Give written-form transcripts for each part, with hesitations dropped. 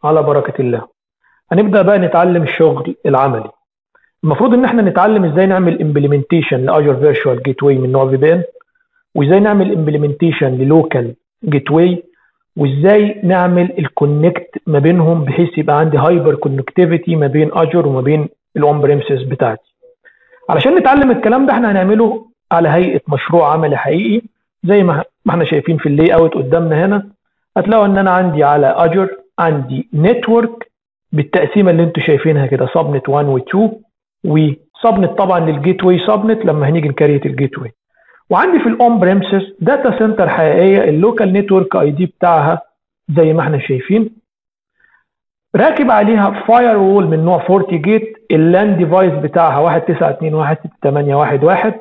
على بركة الله. هنبدأ بقى نتعلم الشغل العملي. المفروض ان احنا نتعلم ازاي نعمل امبلمنتيشن لاجر فيرتشوال جيت واي من نوع في بي ان، وازاي نعمل امبلمنتيشن للوكال جيت واي، وازاي نعمل الكونكت ما بينهم بحيث يبقى عندي هايبر كونكتيفيتي ما بين اجر وما بين الاون بريمسز بتاعتي. علشان نتعلم الكلام ده احنا هنعمله على هيئة مشروع عملي حقيقي زي ما احنا شايفين في اللاي اوت قدامنا هنا. هتلاقوا ان انا عندي على اجر عندي نتورك بالتقسيمه اللي انتم شايفينها كده، سبنت 1 و 2، وسبنت طبعا للجيت واي سبنت لما هنيجي نكريت الجيت واي. وعندي في الاون بريمسز داتا سنتر حقيقيه، اللوكال نتورك اي دي بتاعها زي ما احنا شايفين، راكب عليها فاير وول من نوع فورتي جيت، اللان ديفايس بتاعها 192.168.1.1،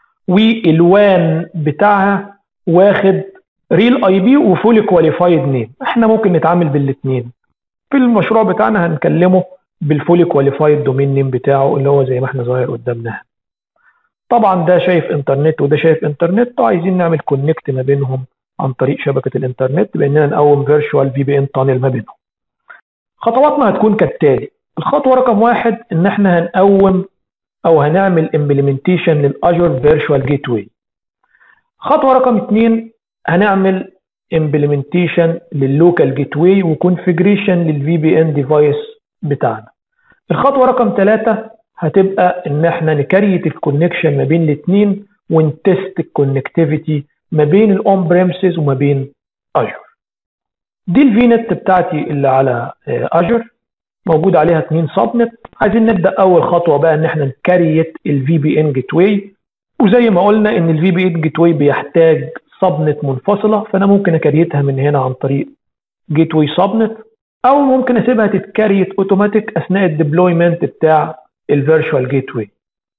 والوان بتاعها واخد ريل اي بي وفولي كواليفايد نيم. احنا ممكن نتعامل بالاثنين. في المشروع بتاعنا هنكلمه بالفولي كواليفايد دومين نيم بتاعه اللي هو زي ما احنا ظاهر قدامنا. طبعا ده شايف انترنت وده شايف انترنت، وعايزين نعمل كونكت ما بينهم عن طريق شبكه الانترنت باننا نقوم فيرتشوال في بي ان تانل ما بينهم. خطواتنا هتكون كالتالي. الخطوه رقم 1 ان احنا هنقوم او هنعمل امبلمنتيشن للاجر فيرتشوال جيت واي. خطوه رقم 2 هنعمل امبلمنتيشن لللوكال جيت واي وكونفيجريشن للفي بي ان ديفايس بتاعنا. الخطوه رقم 3 هتبقى ان احنا نكريت الكونكشن ما بين الاثنين ونتست الكونكتيفيتي ما بين الاون بريمسز وما بين اجر. دي الفي نت بتاعتي اللي على اجر، موجود عليها 2 سبنت. عايزين نبدا اول خطوه بقى ان احنا نكريت الفي بي ان جيت واي، وزي ما قلنا ان الفي بي ان جيت واي بيحتاج سبنت منفصله، فانا ممكن اكريتها من هنا عن طريق جيت واي سبنت، او ممكن اسيبها تتكريت اوتوماتيك اثناء الديبلويمنت بتاع الفيرتشوال جيت واي.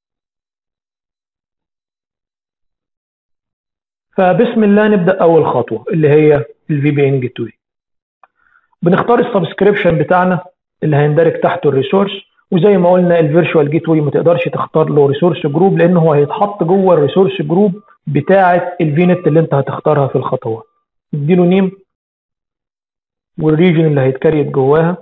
فبسم الله نبدا اول خطوه اللي هي الفي بي ان جيت واي. بنختار السبسكريبشن بتاعنا اللي هيندرج تحته الريسورس، وزي ما قلنا الفيرتشوال جيت واي ما تقدرش تختار له ريسورس جروب لانه هو هيتحط جوه الريسورس جروب بتاعه الفي نت اللي انت هتختارها في الخطوات. اديله نيم والريجن اللي هيتكريت جواها،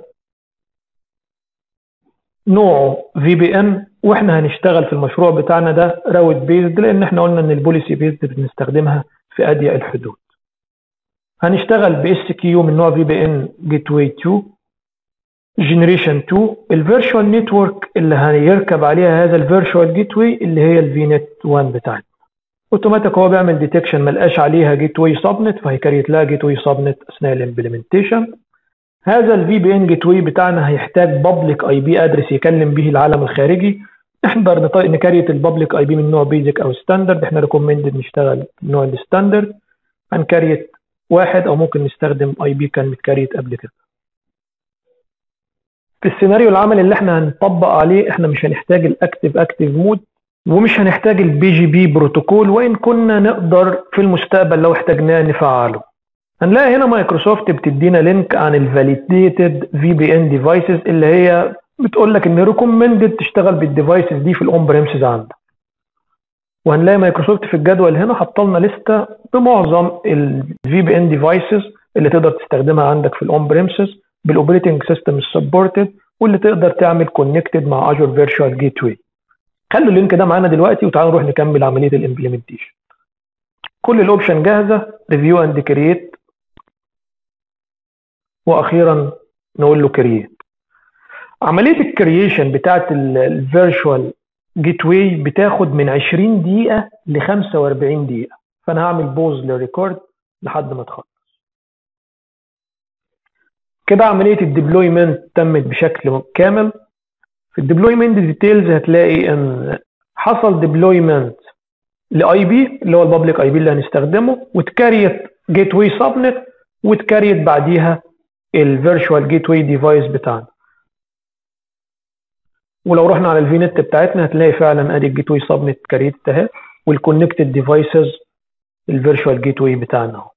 نوعه في بي ان، واحنا هنشتغل في المشروع بتاعنا ده راوت بيزد لان احنا قلنا ان البوليسي بيزد بنستخدمها في اضيق الحدود. هنشتغل باس كيو من نوع في بي ان جيت واي 2 جنريشن 2. الفيرتشوال نتورك اللي هيركب عليها هذا الفيرتشوال جيت واي اللي هي الفي نت 1 بتاعتنا. اوتوماتيك هو بيعمل ديتكشن ما لقاش عليها جيت واي سبنت، فهيكريت لها جيت واي سبنت اثناء الامبلمنتيشن. هذا الفي بي ان جيت واي بتاعنا هيحتاج بابليك اي بي ادرس يكلم به العالم الخارجي. نقدر نكريت البابليك اي بي من نوع بيزك او ستاندرد، احنا ريكومندد نشتغل بنوع الستاندرد. هنكريت 1 او ممكن نستخدم اي بي كان متكريت قبل كده. في السيناريو العملي اللي احنا هنطبق عليه احنا مش هنحتاج الاكتف مود ومش هنحتاج البي جي بي بروتوكول، وان كنا نقدر في المستقبل لو احتاجناه نفعله. هنلاقي هنا مايكروسوفت بتدينا لينك عن الفاليديتد في بي ان ديفايسز اللي هي بتقول لك ان ريكومندد تشتغل بالديفايسز دي في الاون بريمسز عندك. وهنلاقي مايكروسوفت في الجدول هنا حط لنا لسته بمعظم الفي بي ان ديفايسز اللي تقدر تستخدمها عندك في الاون بريمسز بالاوبريتنج سيستم السبورتد، واللي تقدر تعمل كونكتد مع اجر فيرتشوال جيت واي. خلوا اللينك ده معانا دلوقتي وتعالوا نروح نكمل عمليه الامبلمنتيشن. كل الاوبشن جاهزه، ريفيو اند كرييت، واخيرا نقول له كرييت. عمليه الكرييشن بتاعت الفيرتشوال جيت واي بتاخد من 20 دقيقه ل 45 دقيقه، فانا هعمل بوز للريكورد لحد ما تخلص. كده عمليه الديبلويمنت تمت بشكل كامل. في الديبلويمنت ديتيلز هتلاقي ان حصل ديبلويمنت لاي بي اللي هو البابليك اي بي اللي هنستخدمه، واتكريت جيت واي سبنت، واتكريت بعديها الفيرتشوال جيت واي ديفايس بتاعنا. ولو رحنا على الفي نت بتاعتنا هتلاقي فعلا ادي الجيت واي سبنت اتكريت اهي، والكونكتد ديفايسز الفيرتشوال جيت واي بتاعنا اهو.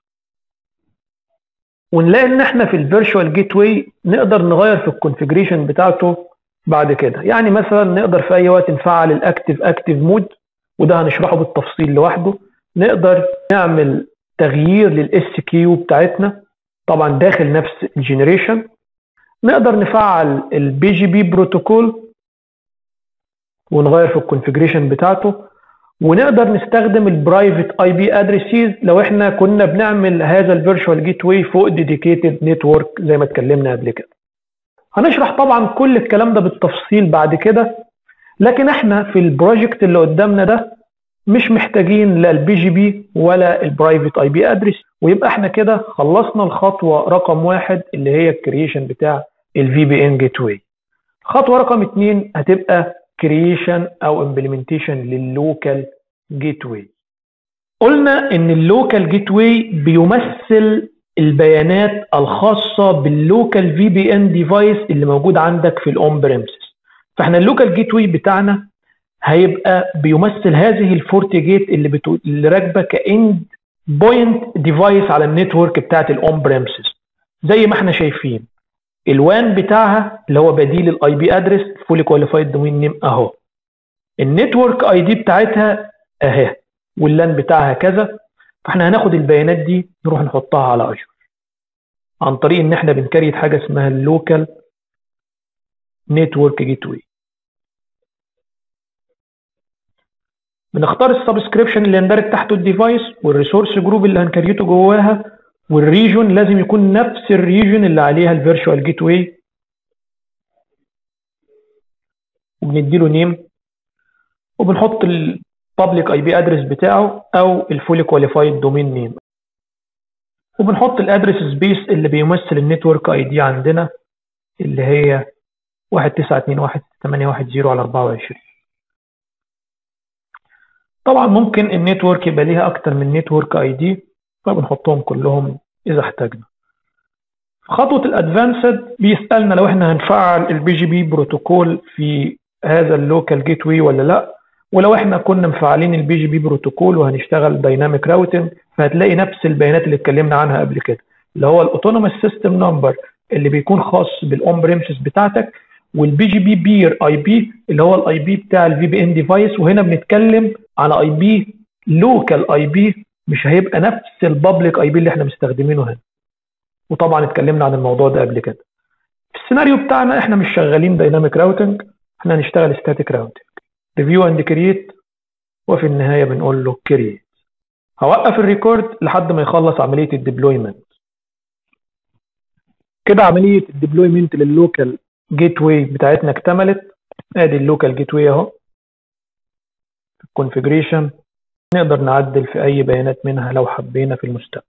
ونلاقي ان احنا في الفيرتشوال جيت واي نقدر نغير في الكونفيجريشن بتاعته بعد كده. يعني مثلا نقدر في اي وقت نفعل الاكتف مود، وده هنشرحه بالتفصيل لوحده. نقدر نعمل تغيير للاس كيو بتاعتنا طبعا داخل نفس الجنريشن، نقدر نفعل البي جي بي بروتوكول ونغير في الكونفيجريشن بتاعته، ونقدر نستخدم البرايفت اي بي ادريسز لو احنا كنا بنعمل هذا الفيرتشوال جيت واي فوق ديديكيتد نتورك زي ما اتكلمنا قبل كده. هنشرح طبعا كل الكلام ده بالتفصيل بعد كده، لكن احنا في البروجكت اللي قدامنا ده مش محتاجين لا البي جي بي ولا البرايفت اي بي ادرس، ويبقى احنا كده خلصنا الخطوه رقم 1 اللي هي الكرييشن بتاع الفي بي ان جيت واي. خطوه رقم 2 هتبقى كرييشن او امبلمنتيشن لللوكال جيت واي. قلنا ان اللوكال جيت واي بيمثل البيانات الخاصه باللوكال في بي ان ديفايس اللي موجود عندك في الاون بريمسز. فاحنا اللوكال جيت واي بتاعنا هيبقى بيمثل هذه الفورتي جيت اللي راكبه كاند بوينت ديفايس على النتورك بتاعت الاون بريمسز. زي ما احنا شايفين الوان بتاعها اللي هو بديل الاي بي ادرس فولي كواليفايد دومين نيم اهو، النتورك اي دي بتاعتها اهي، واللان بتاعها كذا. فاحنا هناخد البيانات دي نروح نحطها على اجور عن طريق ان احنا بنكريت حاجه اسمها اللوكال نتورك جيت واي. بنختار السبسكريبشن اللي يندرج تحته الديفايس والريسورس جروب اللي هنكريته جواها، والريجون لازم يكون نفس الريجون اللي عليها الفيرتشوال جيت واي، وبنديله نيم وبنحط البابليك اي بي ادرس بتاعه او الفولي كواليفايد دومين نيم، وبنحط الادرس سبيس اللي بيمثل النتورك اي دي عندنا اللي هي 192.168.1.0/24. طبعا ممكن النتورك يبقى ليها اكتر من نتورك اي دي، فبنحطهم كلهم اذا احتاجنا. خطوه الادفانسد بيسالنا لو احنا هنفعل البي جي بي بروتوكول في هذا اللوكال جيت واي ولا لا، ولو احنا كنا مفعلين البي جي بي بروتوكول وهنشتغل دايناميك راوتنج فهتلاقي نفس البيانات اللي اتكلمنا عنها قبل كده، اللي هو الاوتونوموس سيستم نمبر اللي بيكون خاص بالاون بريمسز بتاعتك، والبي جي بي بير اي بي اللي هو الاي بي بتاع الفي بي ان ديفايس. وهنا بنتكلم على اي بي لوكال اي بي، مش هيبقى نفس البابليك اي بي اللي احنا مستخدمينه هنا، وطبعا اتكلمنا عن الموضوع ده قبل كده. في السيناريو بتاعنا احنا مش شغالين دايناميك راوتنج، احنا هنشتغل ستاتيك راوتنج، ريفيو اند كرييت، وفي النهايه بنقول له كرييت. هوقف الريكورد لحد ما يخلص عمليه الديبلويمنت. كده عمليه الديبلويمنت لللوكال جيت واي بتاعتنا اكتملت. ادي اللوكال جيت واي اهو، الكونفيجريشن نقدر نعدل في اي بيانات منها لو حبينا في المستقبل.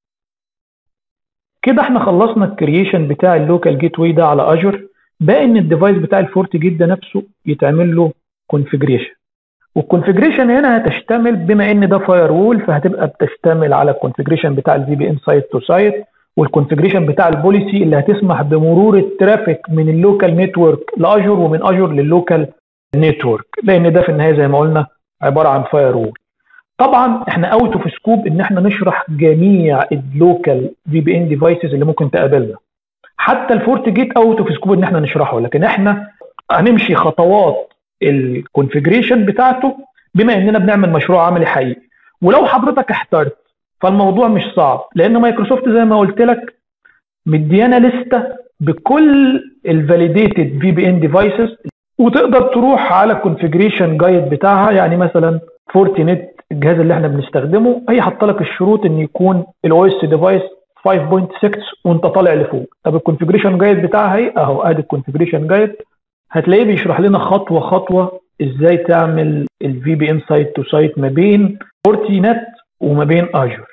كده احنا خلصنا الكرييشن بتاع اللوكال جيت واي ده على اجور. باقي ان الديفايس بتاع الفورت جيت ده نفسه يتعمل له كونفيجريشن، والكونفيجريشن هنا هتشتمل بما ان ده فاير وول فهتبقى بتشتمل على الكونفيجريشن بتاع الفي بي ان سايت تو سايت، والكونفيجريشن بتاع البوليسي اللي هتسمح بمرور الترافيك من اللوكال نتورك لاجور ومن اجور لللوكال نتورك، لان ده في النهايه زي ما قلنا عباره عن فاير وول. طبعا احنا اوت اوف سكوب ان احنا نشرح جميع اللوكال في بي ان ديفايسز اللي ممكن تقابلنا، حتى الفورت جيت اوت اوف سكوب ان احنا نشرحه، لكن احنا هنمشي خطوات الكونفيجريشن بتاعته بما اننا بنعمل مشروع عملي حقيقي. ولو حضرتك احترت فالموضوع مش صعب، لان مايكروسوفت زي ما قلت لك مديانا لسته بكل الفاليديتد في بي ان ديفايسز، وتقدر تروح على الكونفيجريشن جايد بتاعها. يعني مثلا فورتينت الجهاز اللي احنا بنستخدمه هي حاطه لك الشروط ان يكون الاو اس ديفايس 5.6 وانت طالع لفوق. طب الكونفيجريشن جايد بتاعها ايه اهو، ادي الكونفيجريشن جايد، هتلاقيه بيشرح لنا خطوه خطوه ازاي تعمل الفي بي ان سايت تو سايت ما بين فورتينت وما بين اجور.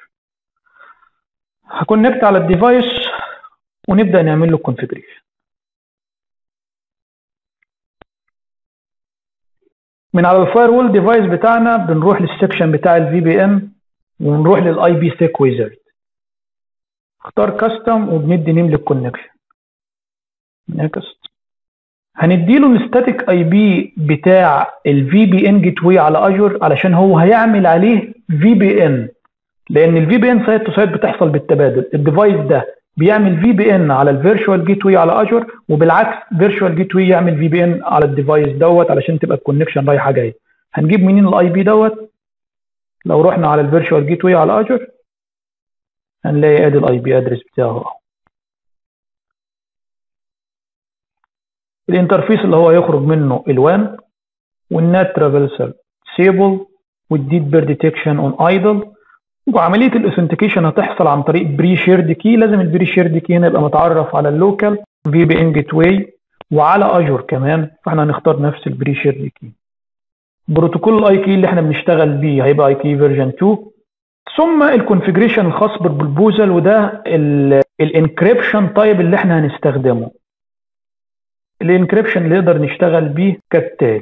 هكونكت على الديفايس ونبدا نعمل له كونفيجريشن. من على الفاير وول ديفايس بتاعنا بنروح للسكشن بتاع الفي بي ان ونروح للاي بي سيك ويزرد، اختار كاستم وبندي نيم للكونكشن. نيكست هنديله الستاتيك اي بي بتاع الفي بي ان جيت واي على اجور علشان هو هيعمل عليه في بي ان، لان الفي بي ان سايت تو سايت بتحصل بالتبادل. الديفايس ده بيعمل في بي ان على الفيرتشوال جيت واي على اجور، وبالعكس فيرتشوال جيت واي يعمل في بي ان على الديفايس دوت علشان تبقى الكونكشن رايحه جايه. هنجيب منين الاي بي دوت؟ لو رحنا على الفيرتشوال جيت واي على اجور هنلاقي ادي الاي بي ادرس بتاعه. الانترفيس اللي هو يخرج منه الوان، والنات ترافلسر سيبل، والديد بير ديتكشن اون ايدل. وعمليه الاوثنتيكيشن هتحصل عن طريق بري شيرد كي. لازم البري شيرد كي هنا يبقى متعرف على اللوكال في بي ان جيت واي وعلى اجور كمان، فاحنا هنختار نفس البري شيرد كي. بروتوكول الاي كي اللي احنا بنشتغل بيه هيبقى اي كي فيرجن 2. ثم الكونفيجريشن الخاص بالبروبوزال، وده الانكريبشن تايب اللي احنا هنستخدمه. الانكريبشن اللي نقدر نشتغل بيه كالتالي.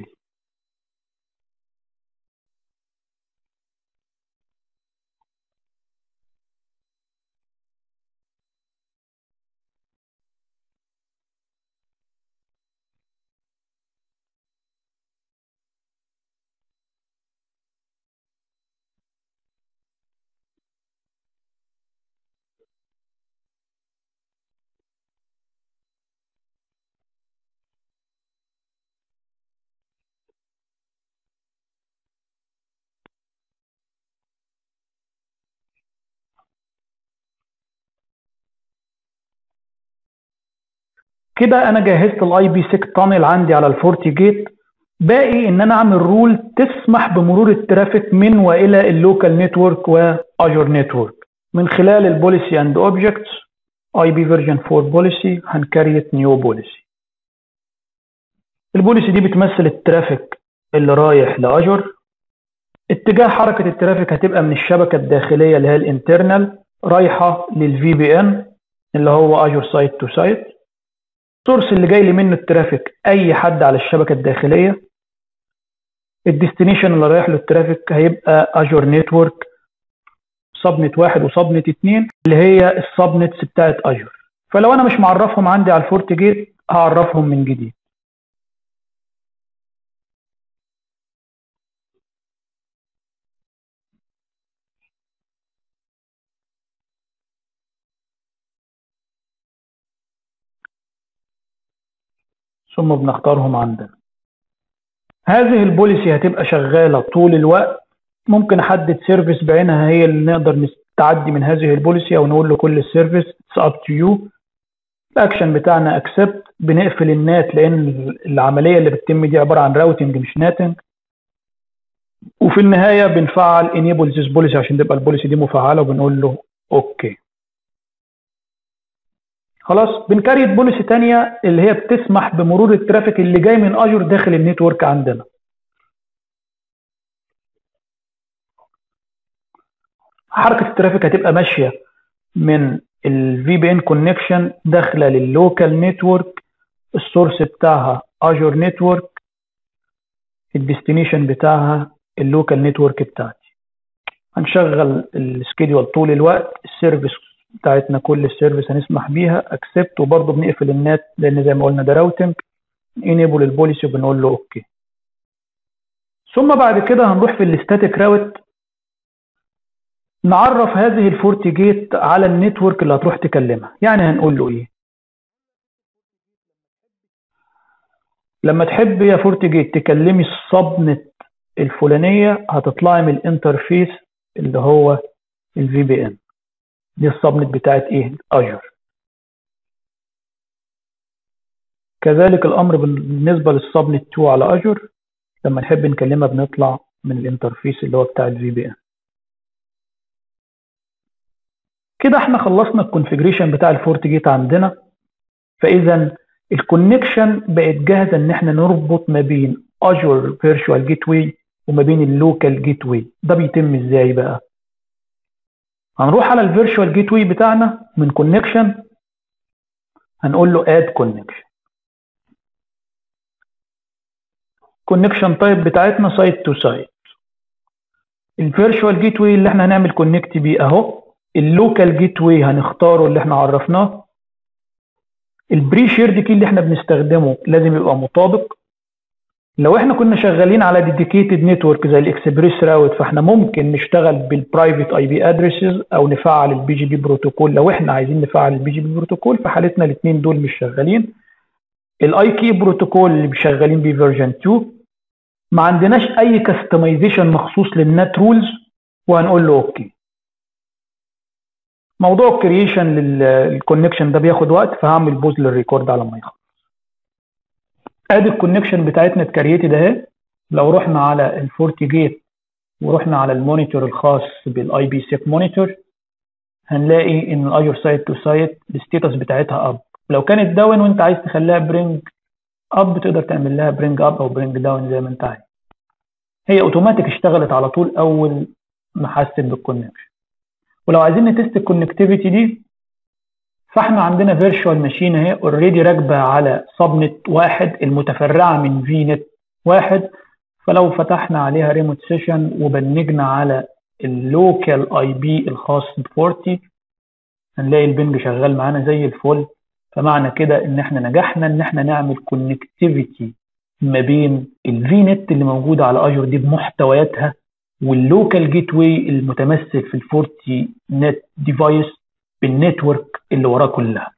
كده انا جهزت الاي بي سيك تانل عندي على الفورتي جيت. باقي ان انا اعمل رول تسمح بمرور الترافيك من والى اللوكال نتورك واجور نتورك من خلال البوليسي اند اوبجكتس. اي بي فيرجن 4 بوليسي هنكريت نيو بوليسي. البوليسي دي بتمثل الترافيك اللي رايح لاجور. اتجاه حركه الترافيك هتبقى من الشبكه الداخليه اللي هي الانترنال رايحه للفي بي ان اللي هو اجور سايت تو سايت. السورس اللي جاي لي منه الترافيك اي حد على الشبكه الداخليه. الديستنيشن اللي رايح له الترافيك هيبقى اجور نتورك سبنت 1 وسبنت 2 اللي هي السبنتس بتاعت اجور. فلو انا مش معرفهم عندي على الفورت جيت هعرفهم من جديد. ثم بنختارهم عندنا. هذه البوليسي هتبقى شغاله طول الوقت. ممكن احدد سيرفيس بعينها هي اللي نقدر نستعدي من هذه البوليسي، او نقول له كل السيرفيس اتس اب تو يو. الاكشن بتاعنا اكسبت. بنقفل النات لان العمليه اللي بتتم دي عباره عن راوتنج مش ناتنج. وفي النهايه بنفعل انيبل ذيس بوليسي عشان تبقى البوليسي دي مفعله، وبنقول له اوكي. خلاص بنكريت بوليسي ثانيه اللي هي بتسمح بمرور الترافيك اللي جاي من اجور داخل النتورك عندنا. حركه الترافيك هتبقى ماشيه من الفي بي ان كونكشن داخله لللوكال نتورك. السورس بتاعها اجور نتورك، الديستنيشن بتاعها اللوكال نتورك بتاعتي. هنشغل السكيدول طول الوقت. السيرفيس بتاعتنا كل السيرفيس هنسمح بيها اكسبت، وبرضه بنقفل النات لان زي ما قلنا ده راوتنج. انيبل البوليسي وبنقول له اوكي. ثم بعد كده هنروح في الستاتيك راوت نعرف هذه الفورتي جيت على النتورك اللي هتروح تكلمها. يعني هنقول له ايه؟ لما تحب يا فورتي جيت تكلمي السبنت الفلانيه هتطلعي من الانترفيس اللي هو الفي بي ان. دي السبنت بتاعت ايه؟ اجور. كذلك الامر بالنسبه للسبنت 2 على اجور. لما نحب نكلمها بنطلع من الانترفيس اللي هو بتاع الفي بي ان. كده احنا خلصنا الكونفيجريشن بتاع الفورت جيت عندنا. فاذا الكونكشن بقت جاهزه ان احنا نربط ما بين اجور فيرتشوال جيت واي وما بين اللوكال جيت واي. ده بيتم ازاي بقى؟ هنروح على الفيرتشوال جيت واي بتاعنا من كونكشن، هنقول له اد كونكشن. كونكشن تايب بتاعتنا سايت تو سايت. الفيرتشوال جيت واي اللي احنا هنعمل كونكت بيه اهو. اللوكال جيت واي هنختاره اللي احنا عرفناه. البري شيرد كي اللي احنا بنستخدمه لازم يبقى مطابق. لو احنا كنا شغالين على ديديكيتد نتورك زي الاكسبريس راوت فاحنا ممكن نشتغل بالبرايفت اي بي ادريسز او نفعل البي جي بي بروتوكول. لو احنا عايزين نفعل البي جي بي بروتوكول في حالتنا الاثنين دول مش شغالين. الاي كي بروتوكول اللي شغالين بيه فيرجن 2. ما عندناش اي كاستمايزيشن مخصوص للنت رولز وهنقول له اوكي. موضوع الكرييشن للكونكشن ده بياخد وقت، فهعمل بوز للريكورد على ما يخلص. ادي الكونكشن بتاعتنا اتكريتد اهي. لو رحنا على الفورتي جيت ورحنا على المونيتور الخاص بالاي بي سيك مونيتور، هنلاقي ان الاجر سايت تو سايت الستيتس بتاعتها اب. لو كانت داون وانت عايز تخليها برينج اب، تقدر تعمل لها برينج اب او برينج داون زي ما انت عايز. هي اوتوماتيك اشتغلت على طول اول ما حست بالكونكشن. ولو عايزين نتست الكونكتيفيتي دي، فاحنا عندنا فيرتشوال ماشين اهي اوريدي راكبه على سبنت واحد المتفرعه من في نت واحد. فلو فتحنا عليها ريموت سيشن وبنجنا على اللوكال اي بي الخاص ب 40، هنلاقي البنج شغال معانا زي الفل. فمعنى كده ان احنا نجحنا ان احنا نعمل كونكتيفيتي ما بين الفي نت اللي موجوده على اجور دي بمحتوياتها واللوكال جيت واي المتمثل في ال 40 نت ديفايس بالنتورك اللي وراه كلها.